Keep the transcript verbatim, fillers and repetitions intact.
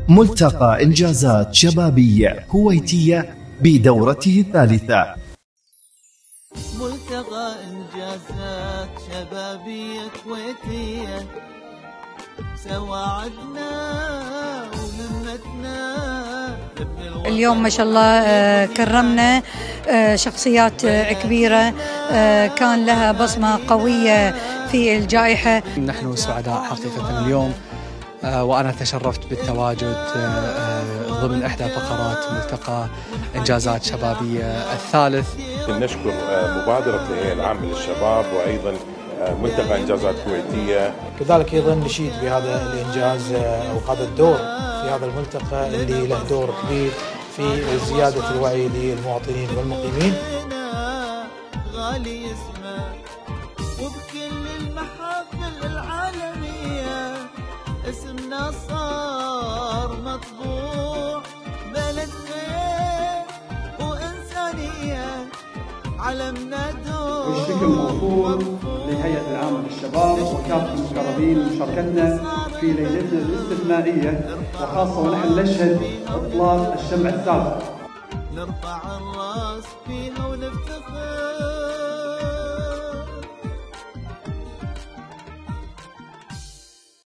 ملتقى إنجازات شبابية كويتية بدورته الثالثة. ملتقى إنجازات شبابية كويتية، سواعدنا وهمتنا. اليوم ما شاء الله كرمنا شخصيات كبيرة كان لها بصمة قوية في الجائحة. نحن سعداء حقيقة اليوم، وأنا تشرفت بالتواجد ضمن إحدى فقرات ملتقى إنجازات شبابية الثالث. نشكر مبادرة الهيئة العامة للشباب وأيضا ملتقى إنجازات كويتية. كذلك أيضا نشيد بهذا الإنجاز أو هذا الدور في هذا الملتقى اللي له دور كبير في زيادة الوعي للمواطنين والمقيمين. غالي اسمه وبكل المحافل العالمية اسمنا صار مطبوع. بلد خير وإنسانية علمنا دور. والشكر موصول للهيئة العامة للشباب وكافة المقربين لمشاركتنا في ليلتنا الاستثنائية، وخاصة ونحن نشهد إطلاق الشمع السابق. نرفع الراس